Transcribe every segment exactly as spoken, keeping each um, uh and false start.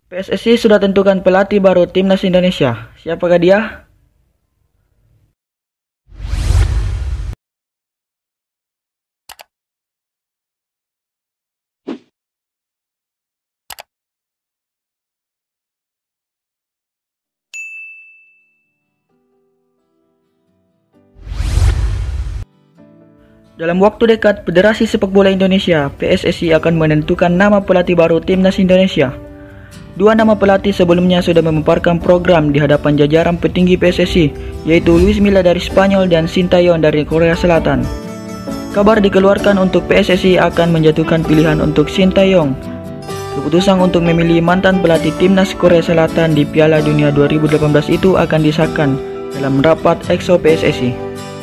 P S S I sudah tentukan pelatih baru timnas Indonesia. Siapakah dia? Dalam waktu dekat, Federasi Sepak Bola Indonesia (P S S I) akan menentukan nama pelatih baru timnas Indonesia. Dua nama pelatih sebelumnya sudah memaparkan program di hadapan jajaran petinggi P S S I, yaitu Luis Milla dari Spanyol dan Sintayong dari Korea Selatan. Kabar dikeluarkan untuk P S S I akan menjatuhkan pilihan untuk Sintayong. Keputusan untuk memilih mantan pelatih timnas Korea Selatan di Piala Dunia dua ribu delapan belas itu akan disahkan dalam rapat Exco P S S I.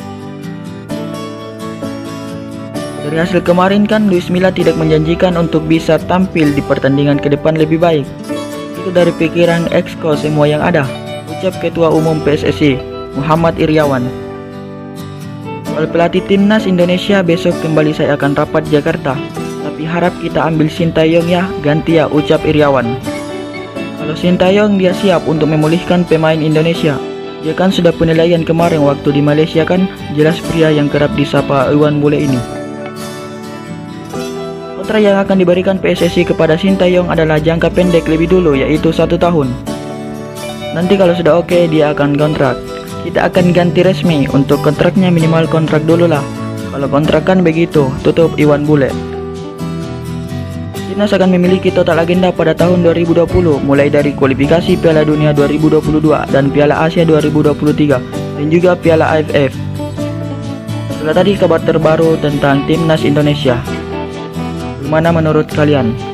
Dari hasil kemarin kan Luis Milla tidak menjanjikan untuk bisa tampil di pertandingan ke depan lebih baik. Itu dari pikiran Exco semua yang ada, ucap Ketua Umum P S S I, Muhammad Iryawan. Soal pelatih timnas Indonesia besok kembali saya akan rapat Jakarta, tapi harap kita ambil Sintayong ya, ganti ya, ucap Iryawan. Kalau Sintayong dia siap untuk memulihkan pemain Indonesia. Dia kan sudah penilaian kemarin waktu di Malaysia kan, jelas pria yang kerap disapa Iwan Bule ini. Kontrak yang akan diberikan P S S I kepada Sintayong adalah jangka pendek lebih dulu, yaitu satu tahun. Nanti kalau sudah oke dia akan kontrak. Kita akan ganti resmi, untuk kontraknya minimal kontrak dulu lah. Kalau kontrak kan begitu, tutup Iwan Bule. Timnas akan memiliki total agenda pada tahun dua ribu dua puluh, mulai dari kualifikasi Piala Dunia dua ribu dua puluh dua dan Piala Asia dua ribu dua puluh tiga dan juga Piala A F F. Itulah tadi kabar terbaru tentang timnas Indonesia. Gimana menurut kalian?